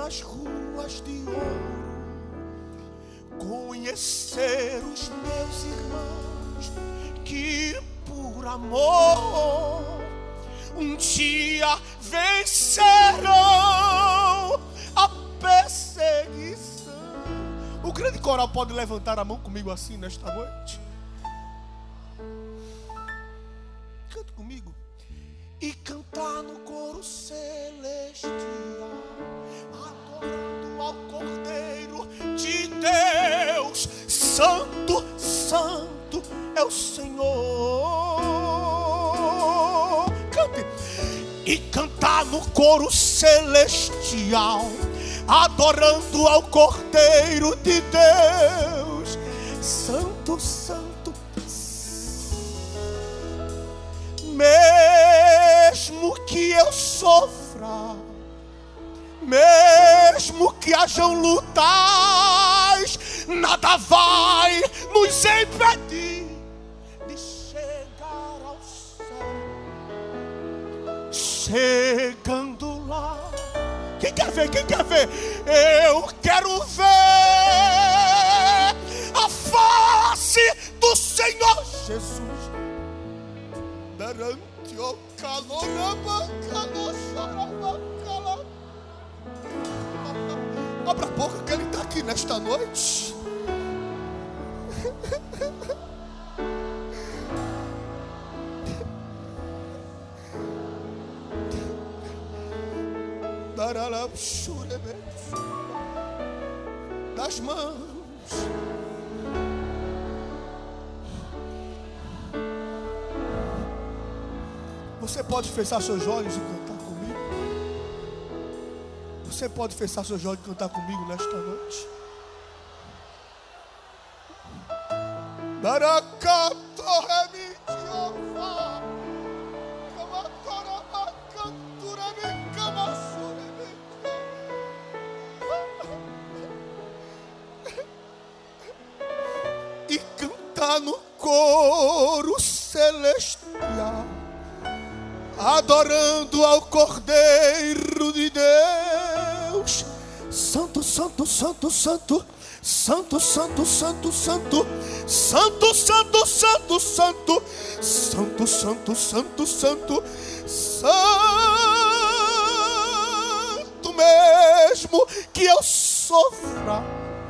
nas ruas de ouro, conhecer os meus irmãos que por amor um dia vencerão a perseguição. O grande coral pode levantar a mão comigo assim nesta noite? Canta comigo. E cantar no coro celestial, adorando ao Cordeiro de Deus. Santo, santo é o Senhor. Cante. E cantar no coro celestial, adorando ao Cordeiro de Deus. Santo, santo. Mesmo que eu sofra, mesmo que hajam lutas, nada vai nos impedir de chegar ao céu. Chegando lá, quem quer ver? Quem quer ver? Eu quero ver a face do Senhor Jesus. Darante o calor, abra a boca que Ele está aqui nesta noite. Das mãos. Você pode fechar seus olhos e cantar comigo? Você pode fechar seus olhos e cantar comigo nesta noite? E cantar no coro celestial, adorando ao Cordeiro de Deus. Santo, santo, santo, santo, santo, santo, santo, santo, santo, santo, santo, santo, santo, santo, santo, santo, santo. Mesmo que eu sofra,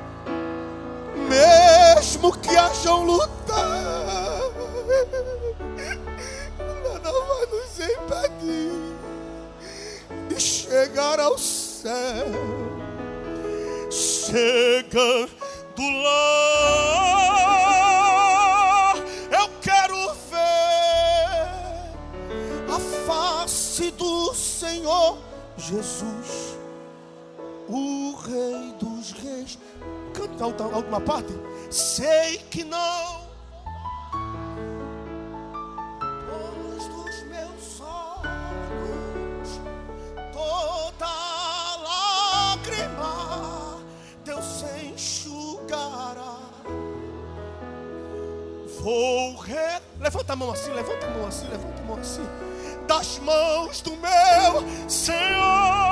mesmo que hajam lutas, nada vai nos impedir de chegar ao céu. Chegando lá, eu quero ver a face do Senhor Jesus, o Rei dos Reis. Canta a última parte. Sei que não, levanta a mão assim, levanta a mão assim, levanta a mão assim. Das mãos do meu Senhor